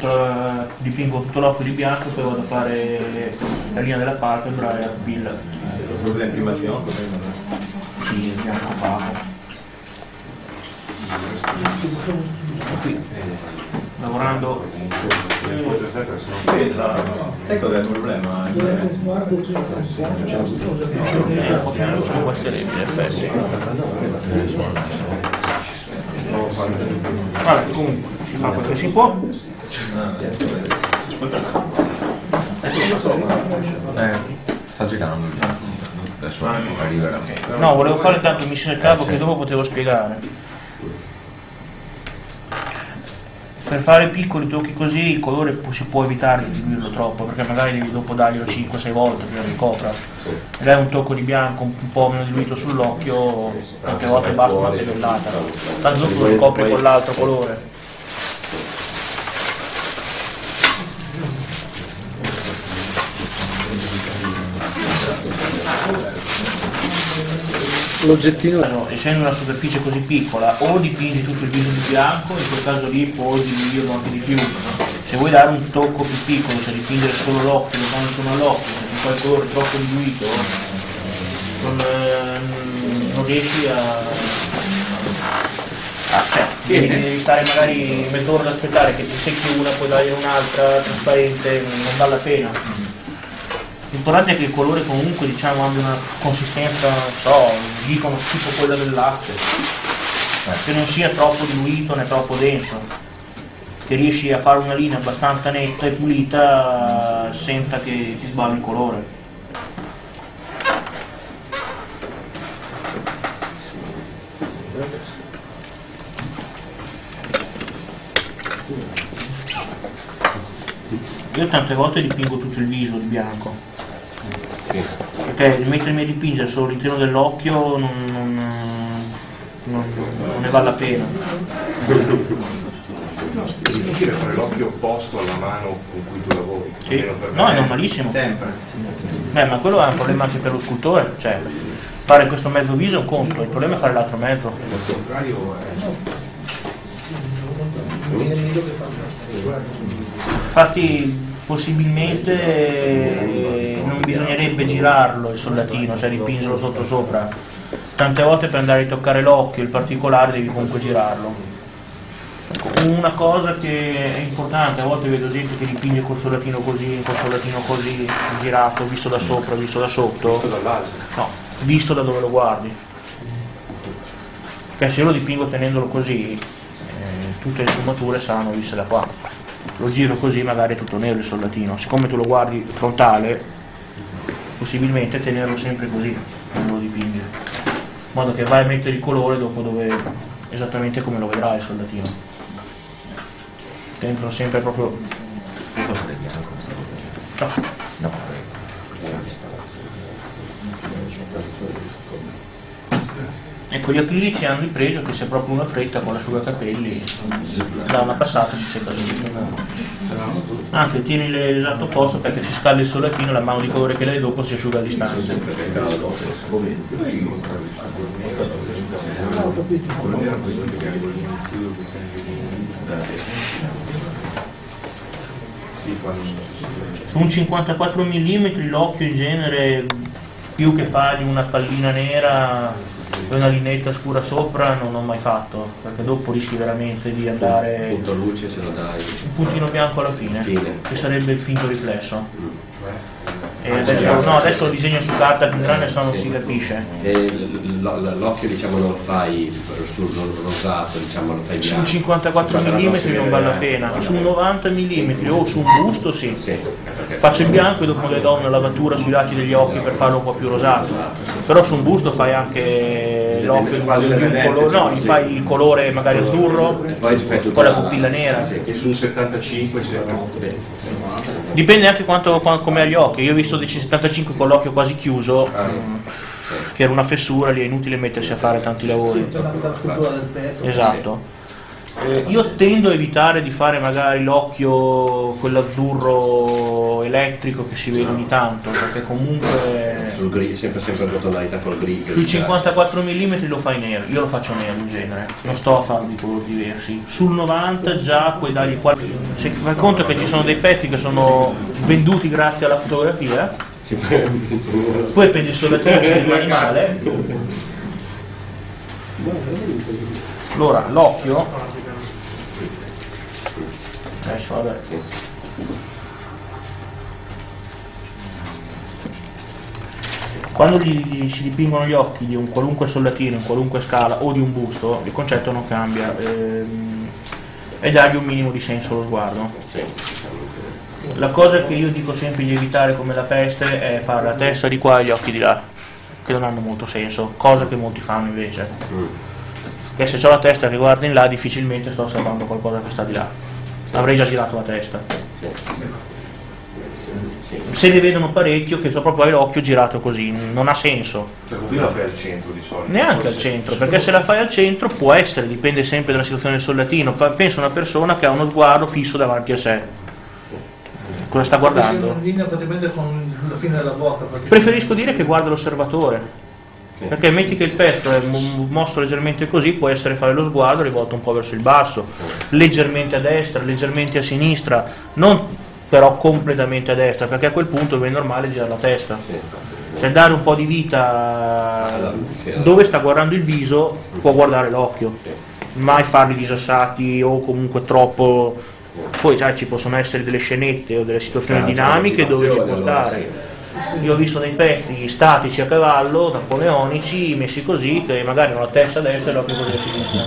dipingo tutto l'occhio di bianco e poi vado a fare la linea della palpebra e la pupilla. Proprio l'imprimazione? Sì, il bianco opaco. Qui, lavorando Ecco del problema. sono queste reti, in effetti. Vabbè, comunque si fa quel che si può. Sta girando adesso arriverà. No, volevo fare tanto missione cavo che dopo potevo spiegare. Per fare piccoli tocchi così il colore si può evitare di diluirlo troppo, perché magari devi dopo darglielo 5-6 volte prima che ricopra. E dai un tocco di bianco un po' meno diluito sull'occhio, tante volte basta una pedellata. Tanto dopo lo ricopri con l'altro colore. L'oggettino, essendo una superficie così piccola, o dipingi tutto il viso di bianco, in quel caso lì puoi diluirlo anche di più. Se vuoi dare un tocco più piccolo, se dipingere solo l'occhio, lo fanno solo all'occhio, se ti fai il colore troppo diluito, non riesci devi stare magari mezz'ora ad aspettare che ti secchi una, poi dargli un'altra trasparente, non vale la pena. L'importante è che il colore comunque abbia una consistenza, non so, dicono tipo quella del latte, che non sia troppo diluito né troppo denso, che riesci a fare una linea abbastanza netta e pulita senza che ti sballi il colore. Io tante volte dipingo tutto il viso di bianco. Perché mettermi a dipingere solo l'interno dell'occhio non ne vale la pena. È difficile fare l'occhio opposto alla mano con cui tu lavori. Sì. No, è normalissimo. Sempre. Ma quello è un problema anche per lo scultore, cioè fare questo mezzo viso è un conto, il problema è fare l'altro mezzo. Al contrario Infatti possibilmente non bisognerebbe girarlo il soldatino, cioè dipingerlo sotto sopra. Tante volte per andare a toccare l'occhio, il particolare, devi comunque girarlo. Una cosa che è importante, a volte vedo gente che dipinge col soldatino così, girato, visto da sopra, visto da sotto. No, visto da dove lo guardi. Perché se io lo dipingo tenendolo così, tutte le sfumature saranno viste da qua. Lo giro così magari è tutto nero il soldatino, siccome tu lo guardi frontale, possibilmente tenerlo sempre così quando lo dipingi, in modo che vai a mettere il colore dopo esattamente come lo vedrai il soldatino. Tenetelo sempre proprio. No. Ecco, gli acrilici hanno il pregio che se proprio una fretta con l'asciugacapelli da una passata si secca subito. Anzi, tieni l'esatto opposto perché si scalda il soldatino e la mano di colore che dai dopo si asciuga a distanza. Su un 54 mm l'occhio in genere, più che fargli una pallina nera e una lineetta scura sopra, non ho mai fatto, perché dopo rischi veramente di andare Un punto luce se lo dai. un puntino bianco alla fine. Che sarebbe il finto riflesso. E adesso lo disegno su carta più grande, se no non si capisce. L'occhio diciamo lo fai sul rosato, diciamo lo fai Su bianco. un 54 mm non vale la pena, su un 90 mm o su un busto sì. Faccio il bianco e dopo le do una lavatura sui lati degli occhi per farlo un po' più rosato. Però su un busto fai anche l'occhio di un colore, no, gli fai il colore magari azzurro, Poi con la pupilla nera. che su un 75 sempre. Dipende anche come ha gli occhi. Io ho visto dei 75 con l'occhio quasi chiuso, che era una fessura, lì è inutile mettersi a fare tanti lavori. Esatto. Io tendo a evitare di fare magari l'occhio quell'azzurro elettrico che si vede ogni tanto, perché comunque sul sempre la tonalità col grigio. sui 54 mm lo fai nero, io lo faccio nero in genere, non sto a farlo di colori diversi. Sul 90 già puoi dargli qualche. Se fai conto che ci sono dei pezzi che sono venduti grazie alla fotografia, poi prendi il soldatino c'è l'animale. Allora l'occhio adesso vabbè. Quando si dipingono gli occhi di un qualunque soldatino in qualunque scala o di un busto, il concetto non cambia, e dargli un minimo di senso allo sguardo. La cosa che io dico sempre di evitare come la peste è fare la testa di qua e gli occhi di là, che non hanno molto senso, cosa che molti fanno invece. Che se ho la testa che guarda in là difficilmente sto osservando qualcosa che sta di là, avrei già girato la testa. Se ne vedono parecchio che proprio hai l'occhio girato così, non ha senso. Cioè, tu la fai al centro di solito? Neanche al centro, perché se la fai al centro può essere, dipende sempre dalla situazione del soldatino. Pensa a una persona che ha uno sguardo fisso davanti a sé. Cosa sta guardando? Una linea praticamente con la fine della bocca. Preferisco dire che guarda l'osservatore. Perché metti che il petto è mosso leggermente così, può essere fare lo sguardo rivolto un po' verso il basso, leggermente a destra, leggermente a sinistra, non però completamente a destra, perché a quel punto è normale girare la testa. Cioè dare un po' di vita dove sta guardando il viso, può guardare l'occhio, mai farli disassati o comunque troppo. Poi sai, ci possono essere delle scenette o delle situazioni dinamiche dove ci può stare. Io ho visto dei pezzi statici a cavallo, napoleonici, messi così, che magari hanno la testa a destra e l'occhio così a sinistra.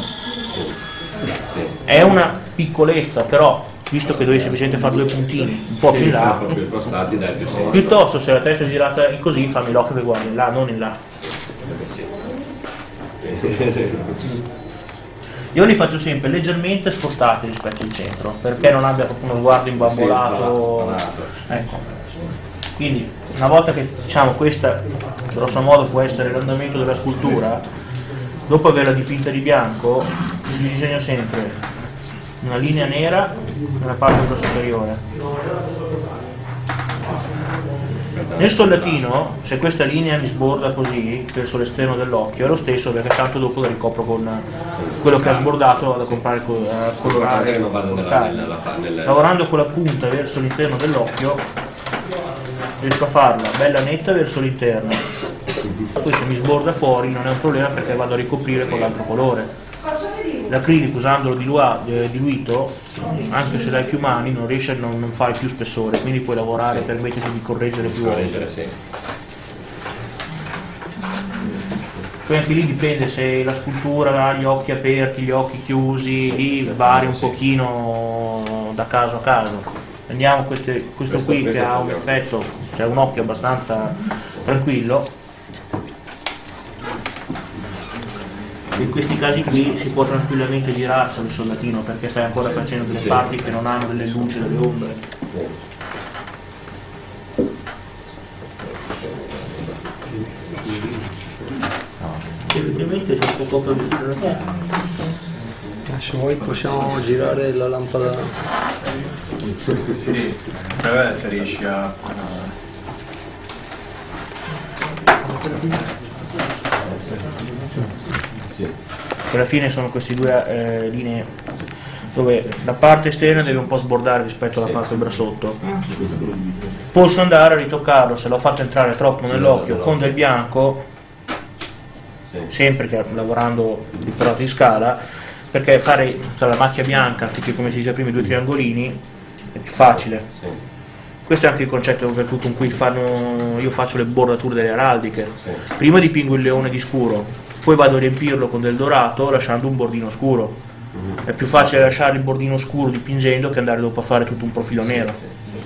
È una piccolezza, però, visto che devi semplicemente fare due puntini, un po' più in là, piuttosto se la testa è girata così, fammi l'occhio che guarda in là, non in là. Io li faccio sempre leggermente spostati rispetto al centro, perché non abbia proprio uno sguardo imbambolato. Ecco. Quindi una volta che diciamo questa grosso modo può essere l'andamento della scultura, dopo averla dipinta di bianco gli disegno sempre una linea nera nella parte superiore. Nel soldatino, se questa linea mi sborda così verso l'esterno dell'occhio, è lo stesso, perché tanto dopo la ricopro con quello che ha sbordato, vado a comprare a colorare. Lavorando con la punta verso l'interno dell'occhio riesco a farla bella netta verso l'interno, poi se mi sborda fuori non è un problema perché vado a ricoprire con l'altro colore. L'acrilico, usandolo diluito, anche se dai più mani non fai più spessore, quindi puoi lavorare, permettiti di correggere più volte. Poi anche lì dipende se la scultura ha gli occhi aperti, gli occhi chiusi, lì varia un pochino da caso a caso. Prendiamo questo qui che ha un effetto, cioè un occhio abbastanza tranquillo. In questi casi qui si può tranquillamente girarsi il soldatino, perché stai ancora facendo delle parti che non hanno delle luci, delle ombre. Effettivamente c'è un po' per vedere. Se vuoi possiamo girare la lampada. Sì, però se riesci a... Alla fine sono queste due linee dove la parte esterna deve un po' sbordare rispetto alla parte brassotto. Posso andare a ritoccarlo se l'ho fatto entrare troppo nell'occhio con del bianco, sempre che lavorando di però in scala, perché fare la macchia bianca anziché come si dice prima i due triangolini è più facile. Questo è anche il concetto per cui con cui io faccio le bordature delle araldiche. Prima dipingo il leone di scuro, poi vado a riempirlo con del dorato lasciando un bordino scuro. È più facile lasciare il bordino scuro dipingendo che andare dopo a fare tutto un profilo nero.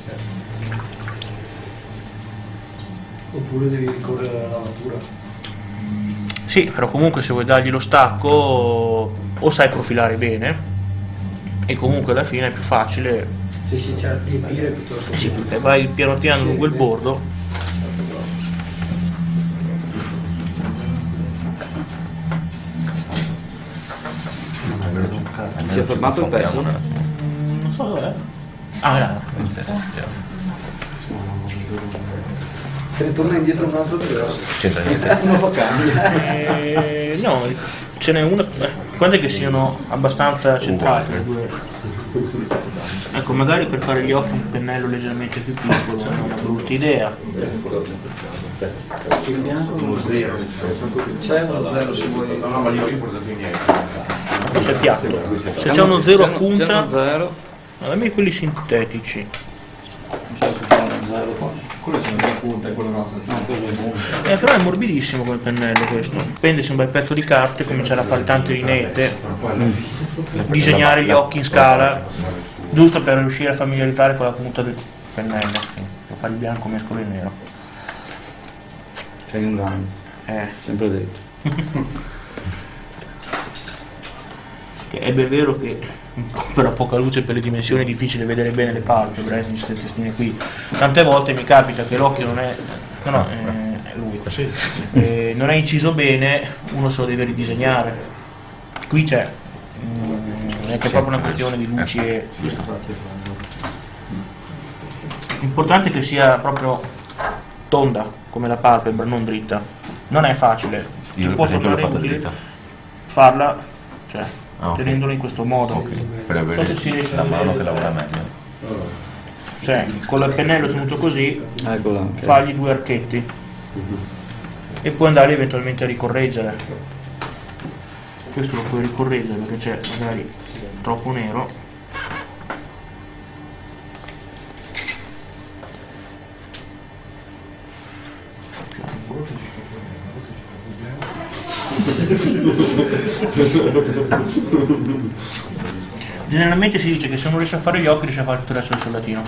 Oppure devi ricorrere alla lavatura. Sì, però comunque se vuoi dargli lo stacco o sai profilare bene e comunque alla fine è più facile. Se si cerca di riempire piuttosto. Sì, perché vai piano piano lungo il bordo. Si è fermato il pezzo? Non so dov'è. Ah, là. Se ne torna indietro un altro zero. C'entra niente. Uno fa cambia. No, ce n'è una. Guarda che siano abbastanza centrate le due. Ecco, magari per fare gli occhi un pennello leggermente più piccolo non è una brutta idea. Il bianco uno zero. C'è uno zero se vuoi. No, ma io ho portato i miei. Questo è piatto. Se c'è uno zero a punta, C'è uno zero. a me quelli sintetici. Non so se c'è uno zero qua. Quello sono due punte, quello nostro. No, quello è buono. Però è morbidissimo come pennello questo. Prendersi un bel pezzo di carta e cominciare a fare tante lineette, disegnare gli occhi in scala, giusto per riuscire a familiarizzare con la punta del pennello. Per fare il bianco mescolo il nero. C'è un grande, sempre detto. Che è ben vero che per la poca luce e per le dimensioni è difficile vedere bene le palpebre, queste testine qui. Tante volte mi capita che l'occhio non è. No, è lui. Non è inciso bene, uno se lo deve ridisegnare. Qui c'è. È che è proprio una questione di luci e. L'importante è che sia proprio tonda come la palpebra, non dritta. Non è facile. Ci Io può per esempio l'ho tornare fatta utile dritta. farla, cioè, Ah, ok. tenendola in questo modo. Ok, per Non avere so se si riesce la a mano vedere. che lavora meglio. Cioè, con il pennello tenuto così, Eccola. ok. fagli due archetti e puoi andare eventualmente a ricorreggere. Questo lo puoi ricorreggere perché c'è magari troppo nero. Generalmente si dice che se non riesce a fare gli occhi riesce a fare tutto il resto del soldatino.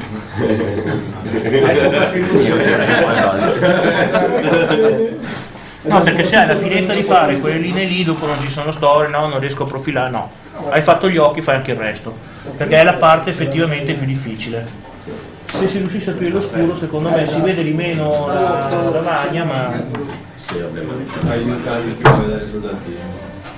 No, perché se hai la finezza di fare quelle linee lì, dopo non ci sono storie, no, non riesco a profilare, no. Hai fatto gli occhi, fai anche il resto. Perché è la parte effettivamente più difficile. Se si riuscisse a aprire lo scuro, secondo me si vede di meno la lavagna, ma Aiutarmi più a vedere i soldatini.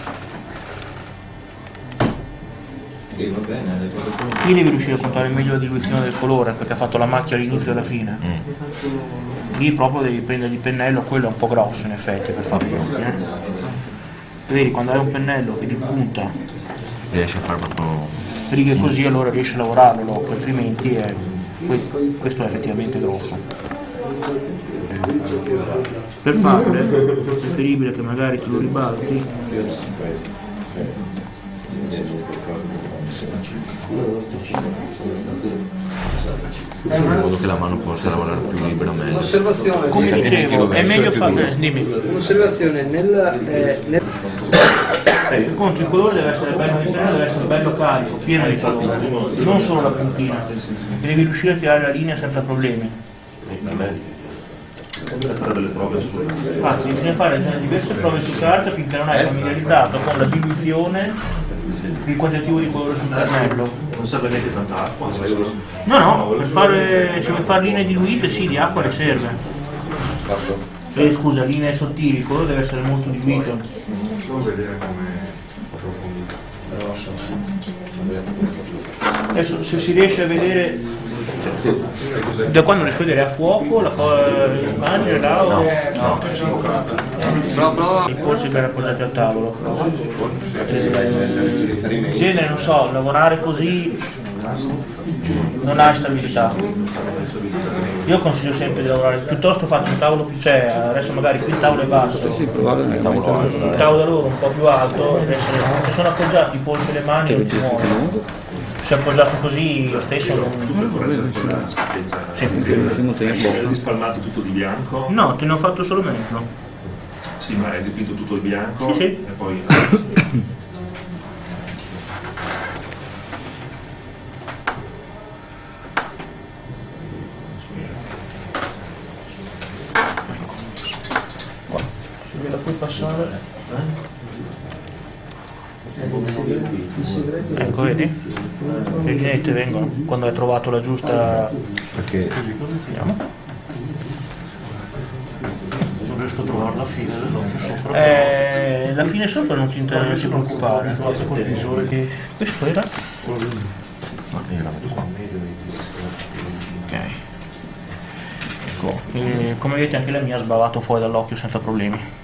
Sì, va bene, le cose sono. qui devi riuscire a contare meglio la diluizione del colore, perché ha fatto la macchia all'inizio e alla fine. Lì proprio devi prendere il pennello, quello è un po' grosso in effetti per fare gli occhi. Vedi, quando hai un pennello che di punta Riesci a fare proprio. righe così, allora riesci a lavorarlo l'occhio, altrimenti questo è effettivamente grosso. Per farle è preferibile che magari te lo ribalti. In modo che la mano possa lavorare più liberamente. Un'osservazione. Come Altrimenti dicevo, lo è verso meglio più fare. duro. Dimmi. Un'osservazione Per contro il colore deve essere bello, il pennello deve essere bello carico, pieno di colore, non solo la puntina. E devi riuscire a tirare la linea senza problemi. Infatti bisogna fare diverse prove su carta finché non hai familiarizzato con la diluizione, il quantitativo di colore sul pennello. Non serve neanche tanta acqua. No, per fare, se vuoi fare linee diluite sì, di acqua le serve. Cioè, scusa, linee sottili, il colore deve essere molto diluito. Devo vedere come approfondito. Adesso se si riesce a vedere da quando riesco a vedere a fuoco l'immagine là o no. I polsi ben appoggiati al tavolo. In genere non so, lavorare così non hai stabilità. Io consiglio sempre di lavorare, piuttosto fate un tavolo più, cioè adesso magari qui il tavolo è basso, il tavolo da loro un po' più alto, se sono appoggiati i polsi e le mani non ti muoiono. Se è appoggiato così lo stesso non. Sì. Hai rispalmato tutto di bianco? No, te ne ho fatto solo mezzo. Sì, ma hai dipinto tutto il bianco? Sì, sì. E poi. Se ve la puoi passare. Ecco, vedi? Le lineette vengono quando hai trovato la giusta. Perché Vediamo. riesco a trovare la fine dell'occhio sopra. La fine sopra non ti preoccupare. Questo era? Ma io la metto qua. Ok. Ecco, come vedete anche la mia ha sbavato fuori dall'occhio senza problemi.